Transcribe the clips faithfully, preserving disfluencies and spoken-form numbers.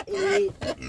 Ý.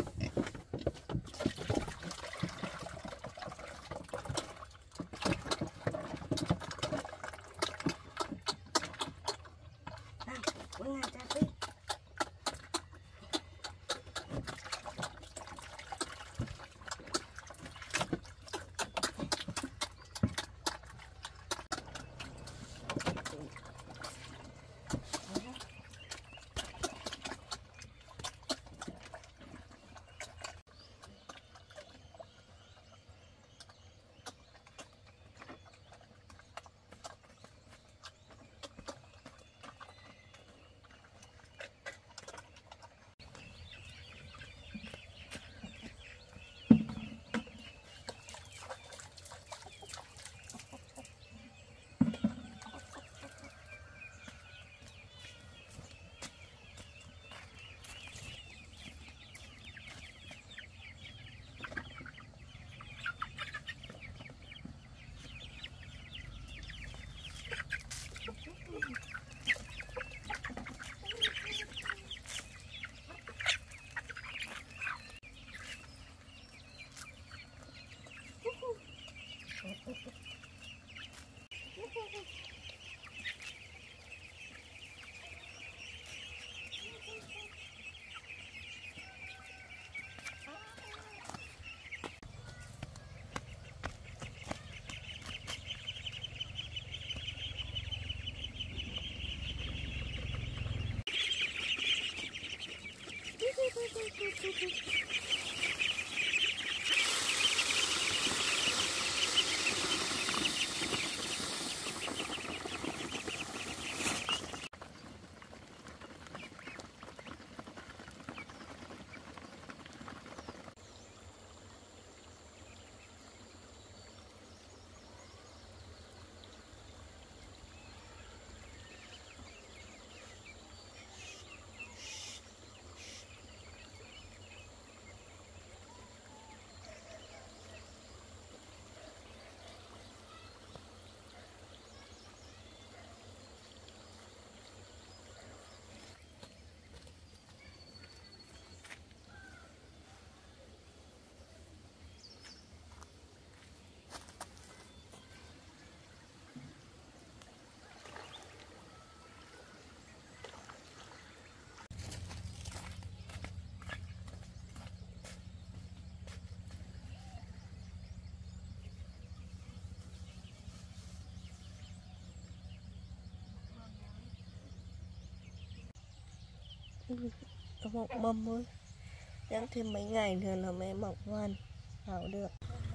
Có mọc mầm thôi, đang thêm mấy ngày nữa là mẹ mọc ngoan hảo được.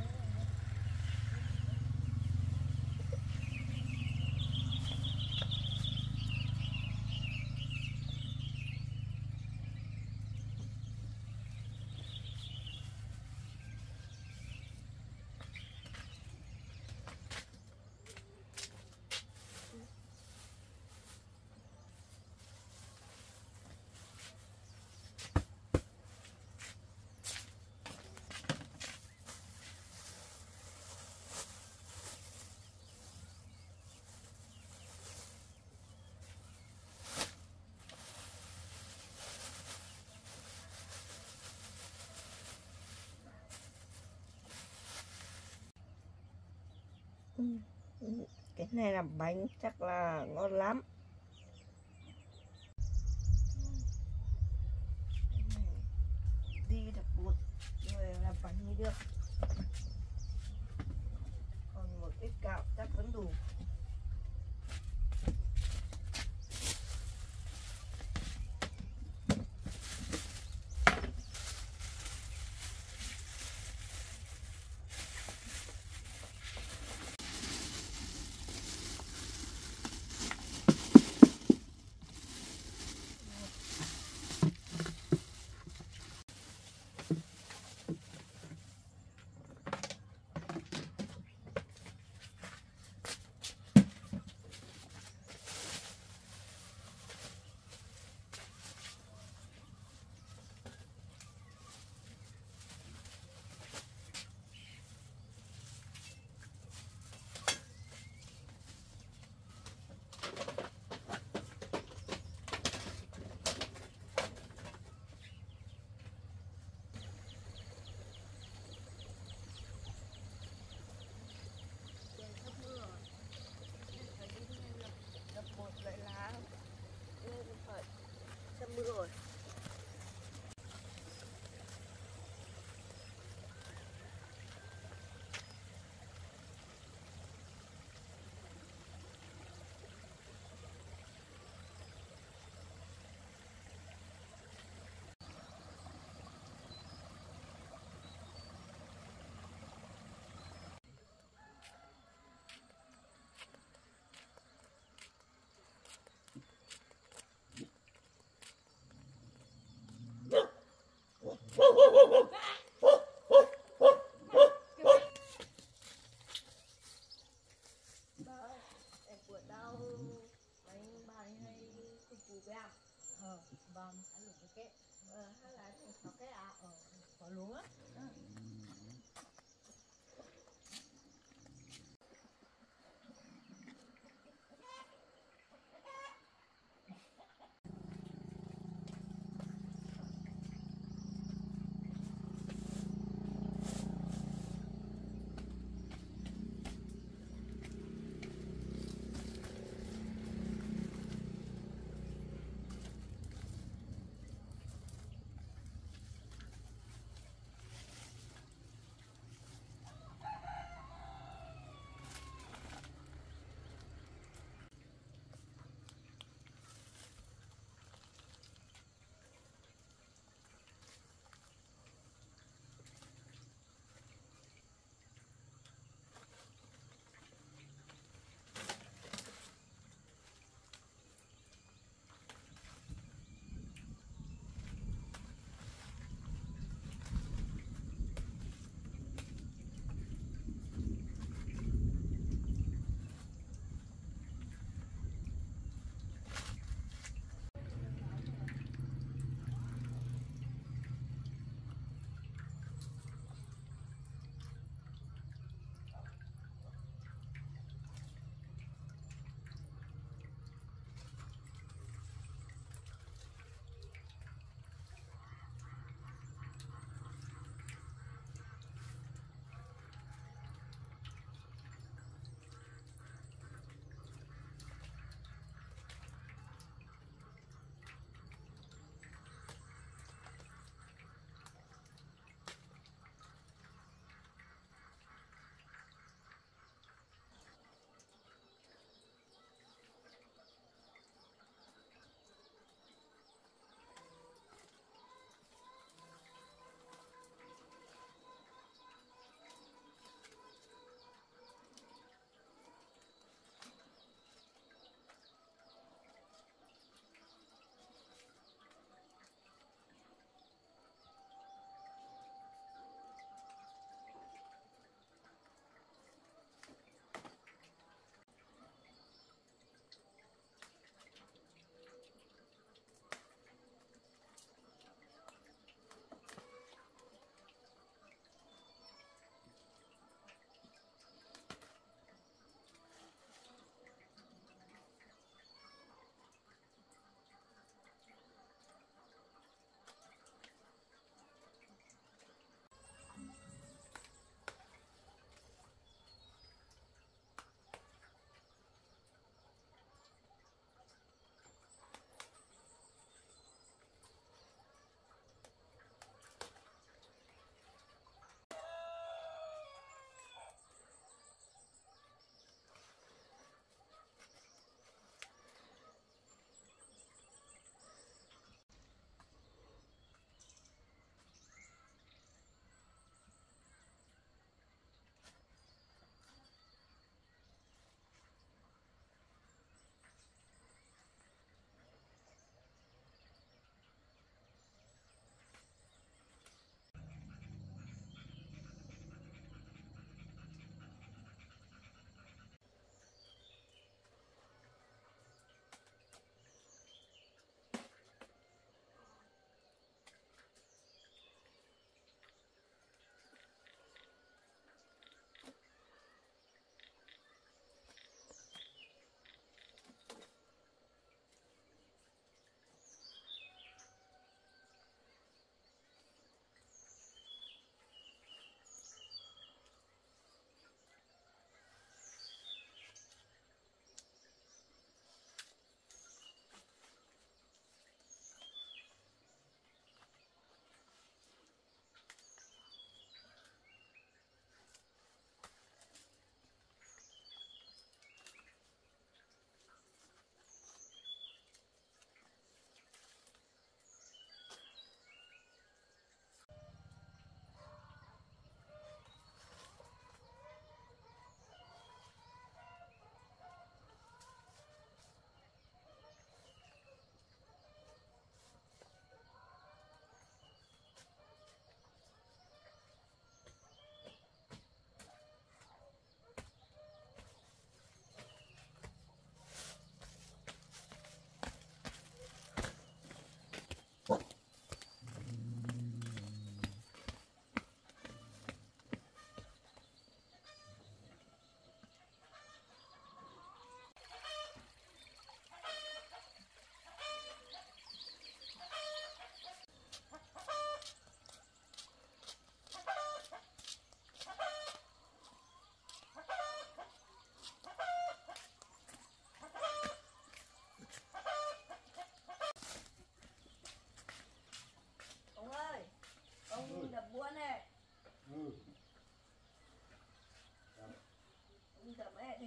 Cái này làm bánh chắc là ngon lắm. Đi được bột rồi làm bánh mới được. Còn một ít gạo chắc vẫn đủ. cái ờ, hay là có cái à ở có lúa ừ.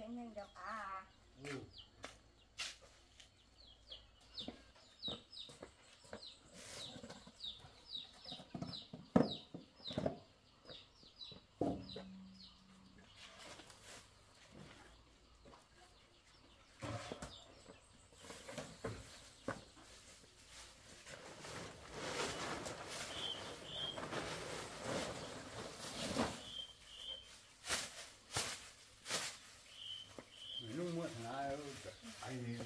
nhanh nhanh được à? Ừ. Lúc muộn là anh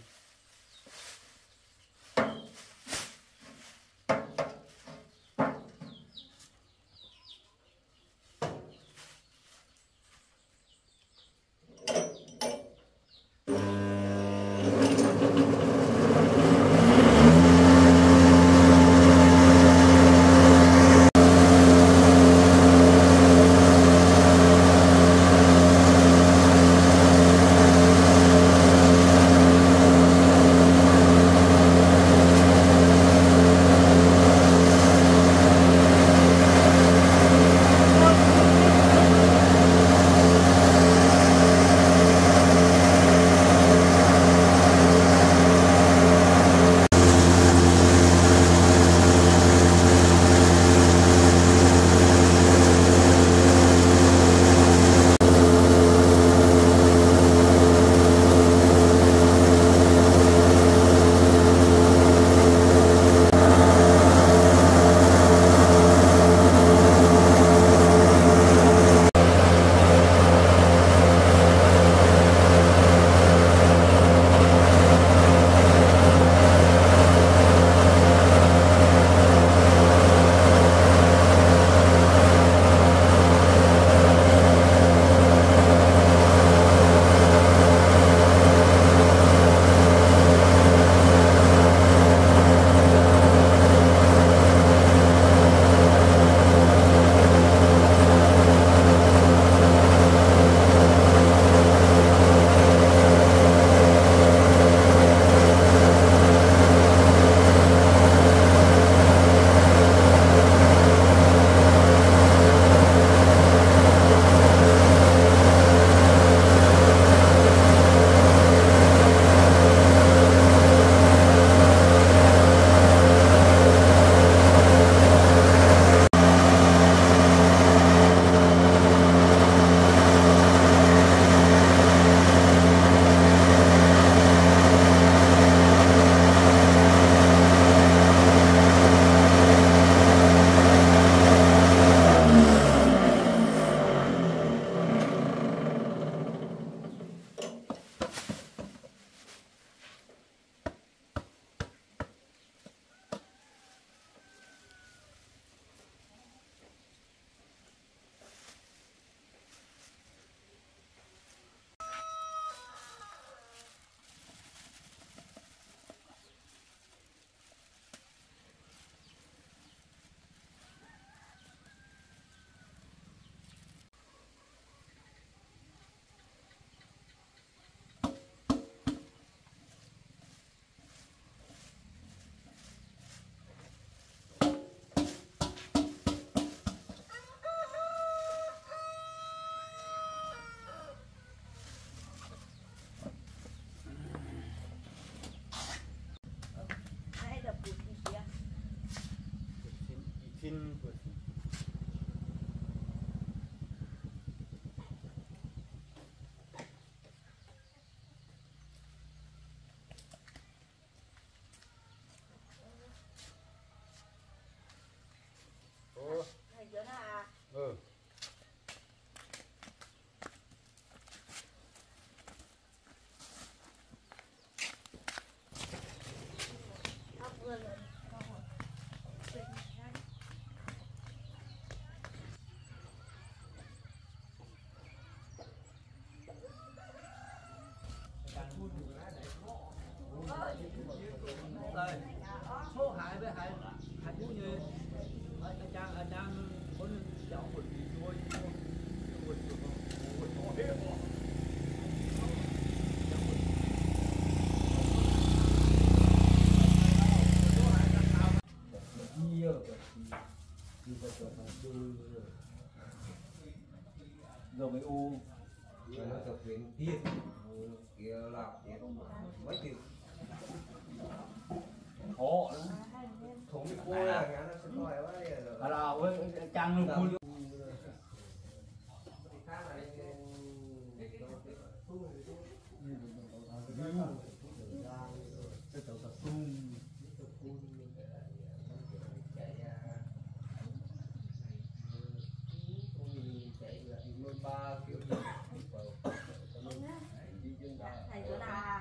xin Ủa. Ừ. Số hại với hại hại cũng như anh Trang anh Trang con cháu một tí thôi rồi mới u mà nó tập luyện tiền kia làm tiền mấy tiền Khổ không biết cô là ngã nó sẽ thoải quá đây rồi là chăng luôn ba kiểu thầy của ta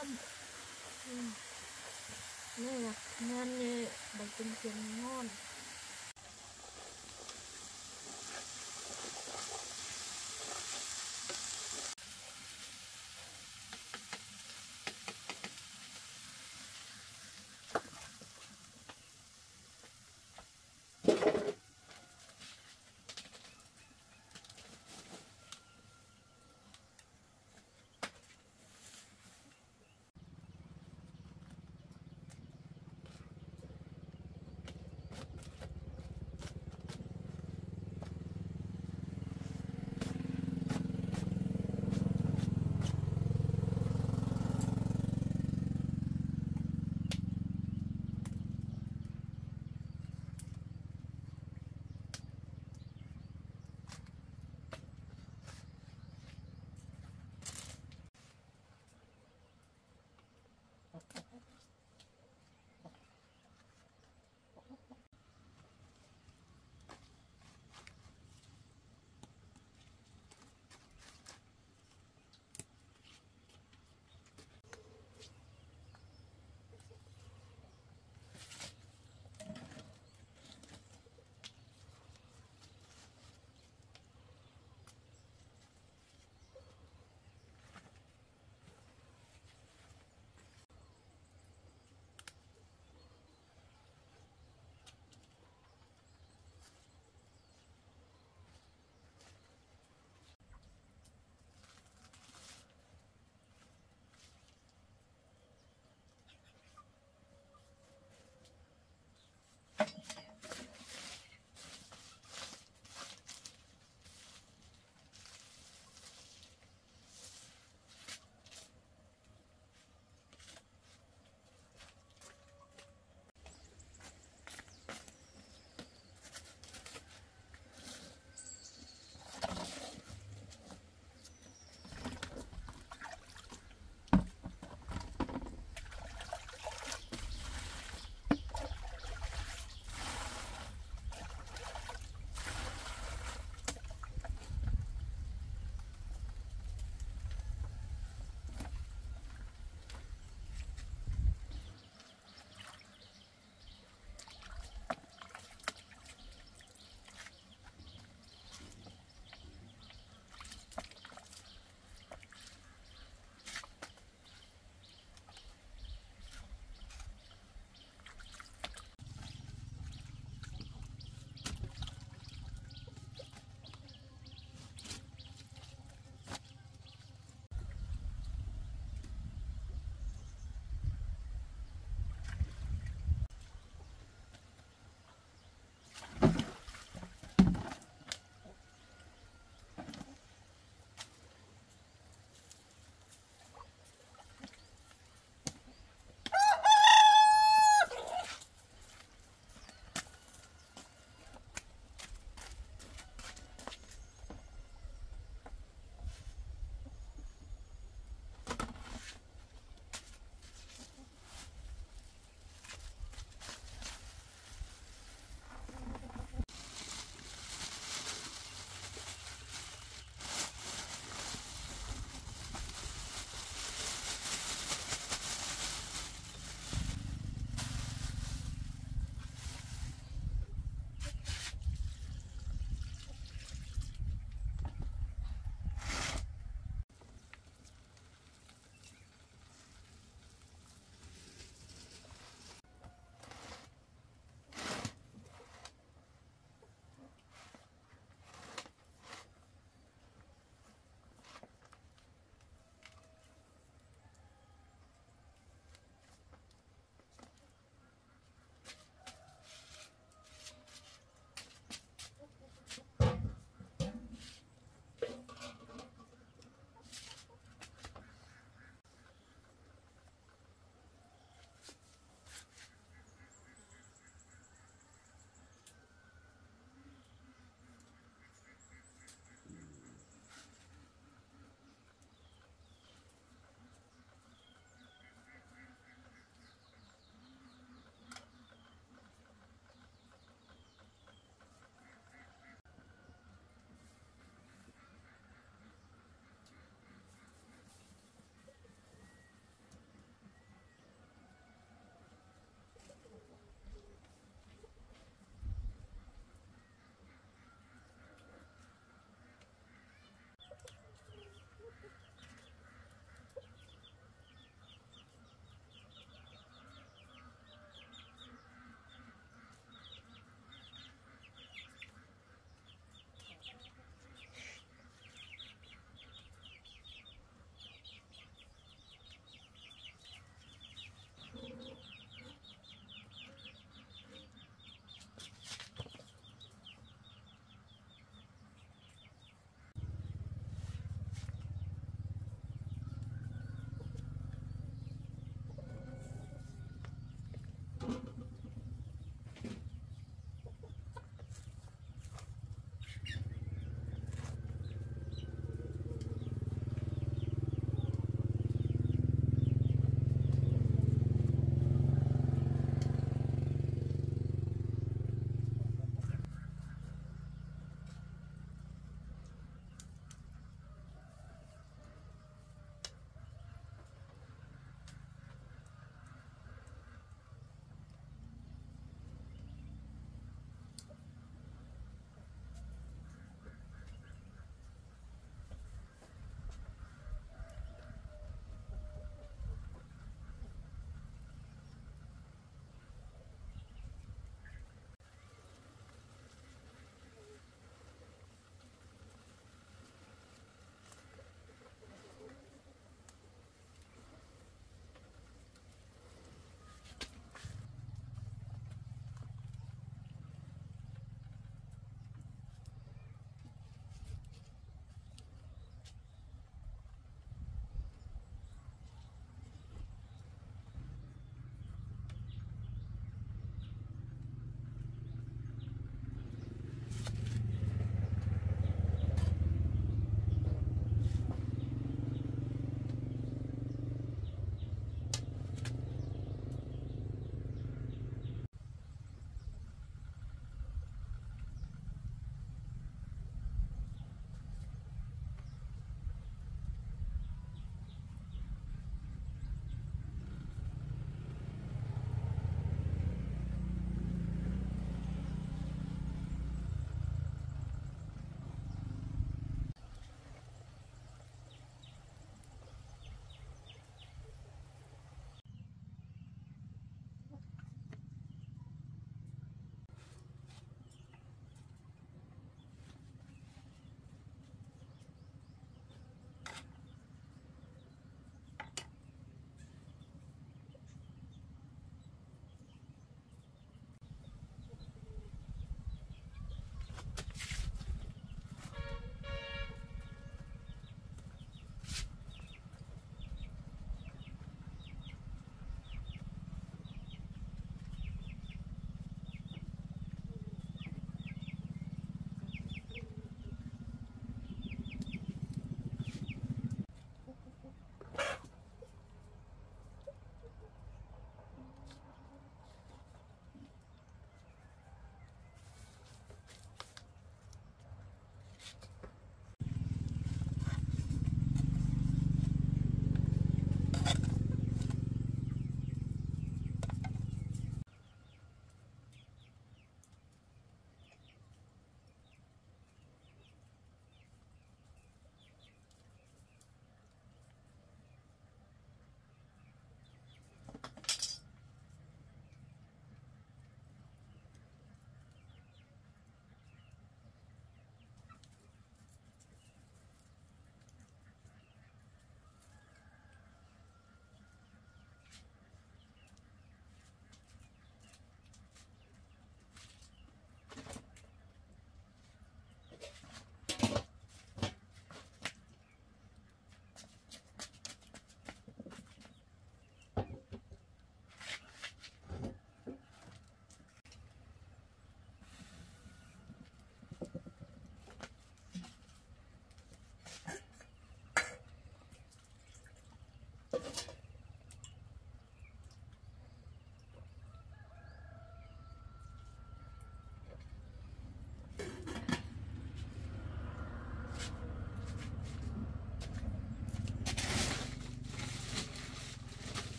thơm. Ừ. Đây là ngon như bánh trứng chiên ngon.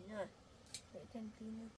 Rồi, để thêm tí nữa.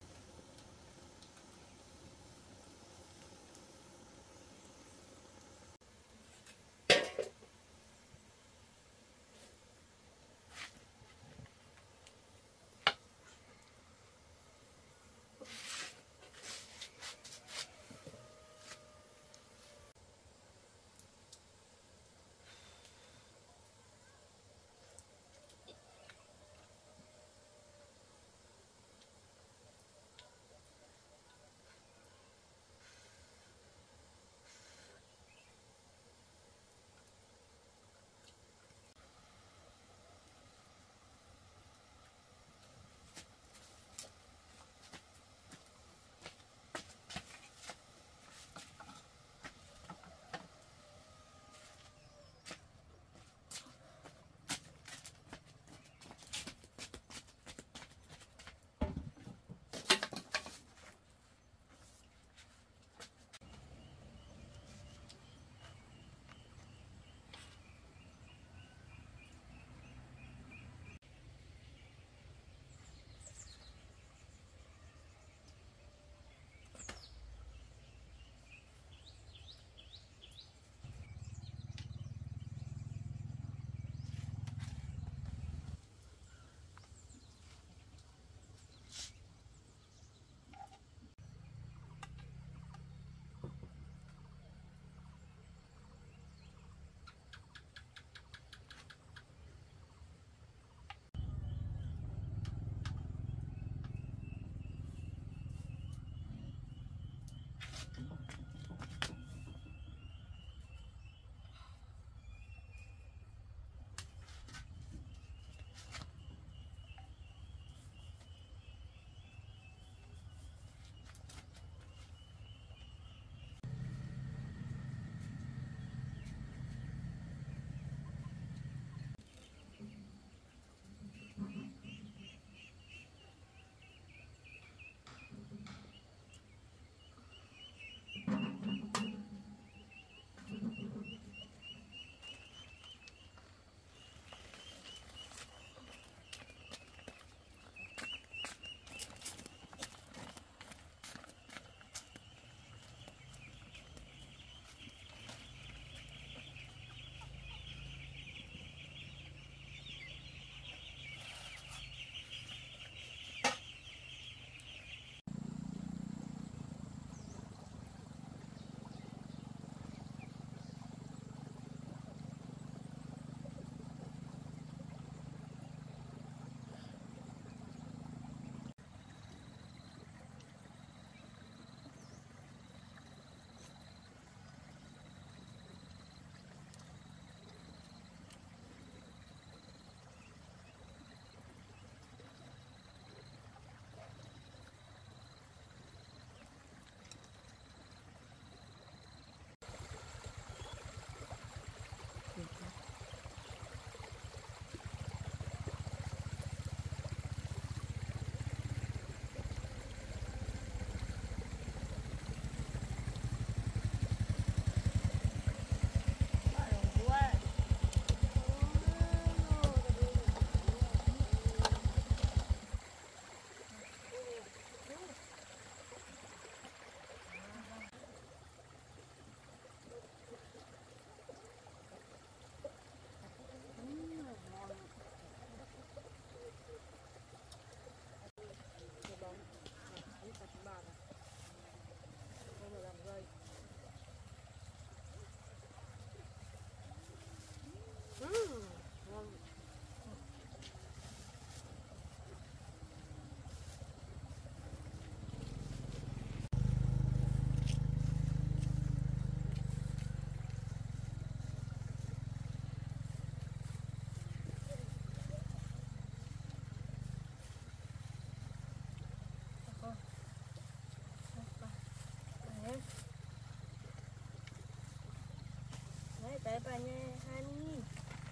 Đấy, bà nha, hai mươi.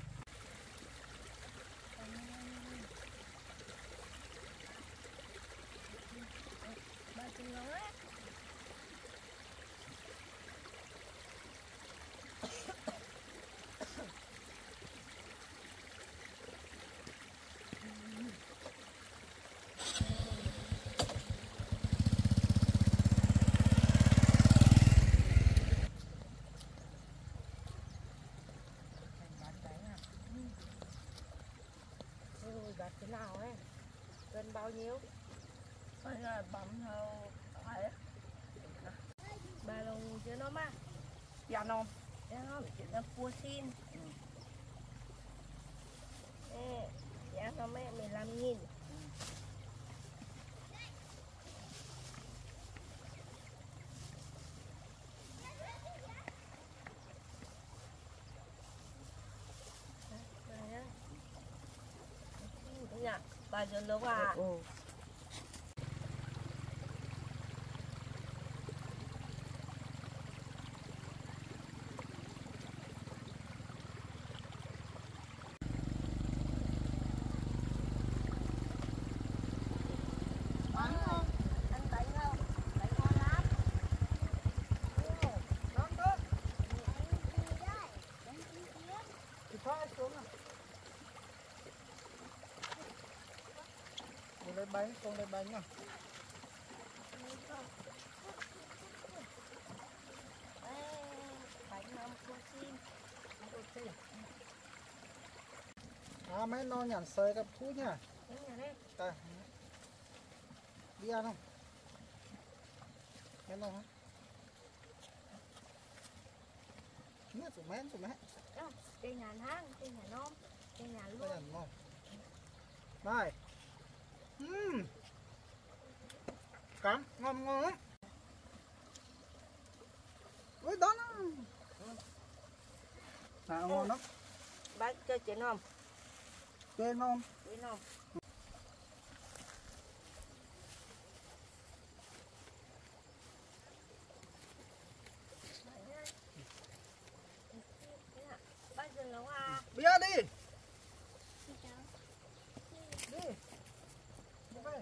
Ba chừng nói. là thế nào ấy, cân bao nhiêu? Bây giờ bấm theo phải Bà lồng chưa nó mà. dạ non dạ non chỉ là cua xin ê giá nó mẹ mười lăm nghìn dạ bà giờ lâu à lấy bánh, không lấy bánh à? bánh năm cua xin À mấy nó nhản sơi gặp thú nha. Ta. Đi ăn không? Mấy nó hả? Nước của mấy, của mấy. cây nhà hang, cây nhà non, cây nhà luôn. Cây nhà non. Này. Ừm. Cắn, ngon ngon lắm. Ôi đó nó. Nào ngon lắm. Bác chơi chuyện không? Chơi ngon. Chơi không? Bác dừng nấu à? Bia đi. Đi. Đi về.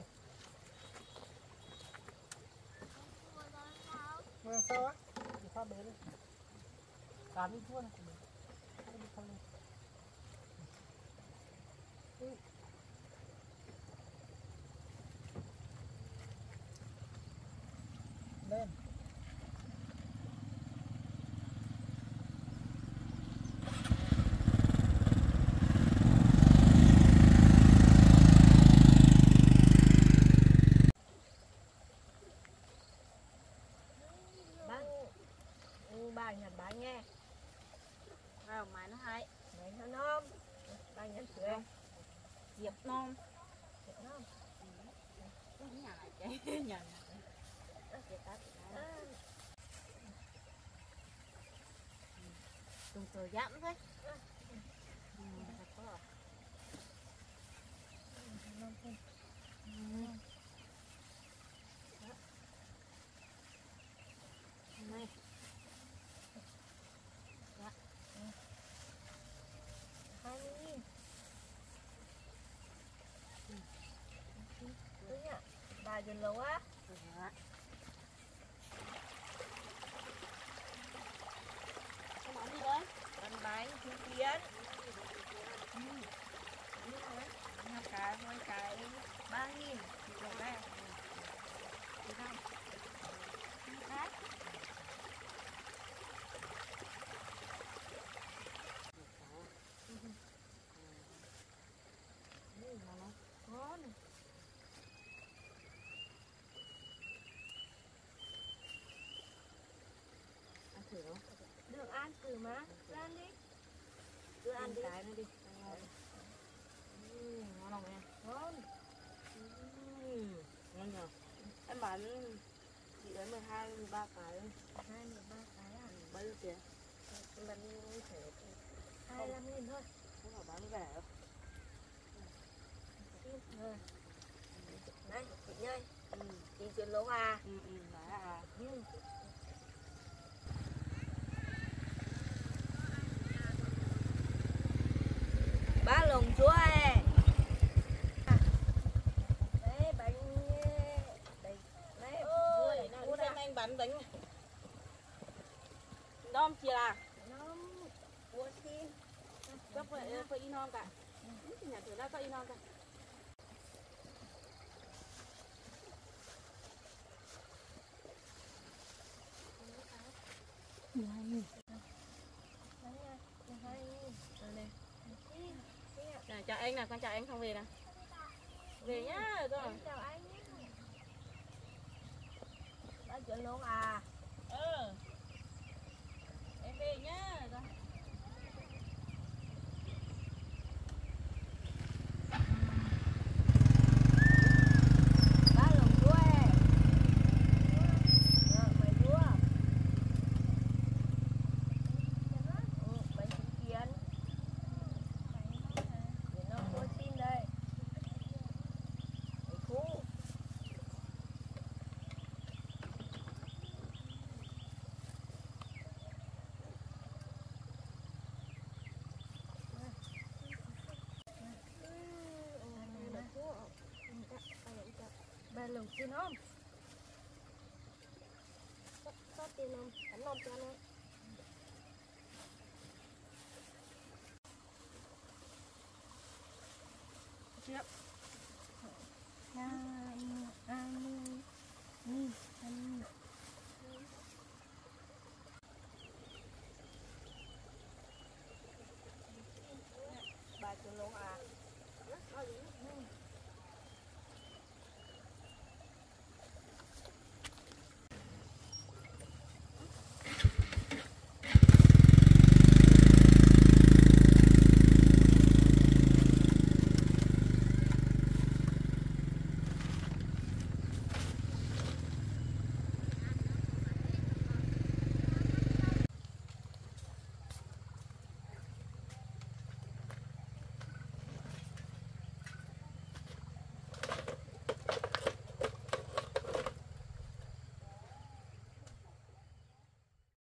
Ngồi sao á? Đi pha bế đi. Cán đi thua này. Đi pha lên. Ừ. Lên. Bà nhặt bà nghe À, máy nó hay. mày nó non bà nhặt chuyện Diệp non. chuyện non Nhà cái nhà Tùng tờ dặm thế. Này. hai mươi nghìn đúng nhỉ bà dừng lâu á Cái món gì đấy? bánh bánh chú tiến hai cái hai cái ba nghìn được đây được không đấy ngon Ăn thử không? được ăn thử mà cứ ăn đi cứ ăn đi Cái nữa đi. Ừ, ngon không em? ngon Ừ, ngon nhờ. Em bán chị đấy mười hai, mười ba cái. hai mươi ba cái à Bao nhiêu tiền? mình phải hai mươi lăm nghìn thôi Không phải bán rẻ đâu. rồi đây chị nhây ừ. Chị chuyển lỗ à Ừ, ừ, đấy à. ừ. Ba lồng chúa ơi đấy bánh đấy đấy Ôi, nào đi xem anh bán bánh. Đom chia là. nó cua xin Cấp phải phải in non cả. Nhà thử ra có in non cả. hai nghìn hai nghìn Này, chào anh nào, con chào anh không về nào. Về nhá rồi. Chào anh nhé. Đã chuyển luôn à? Ừ. Em về nhá rồi. Ba lồng đuôi. Ờ, mày đua. Ừ, bánh trứng kiến. Để nó cua xin đây. Mày khu. Ba lồng xin không? Có tiền không? Cảnh non cho nó. Chưa. Anh, anh, anh, anh.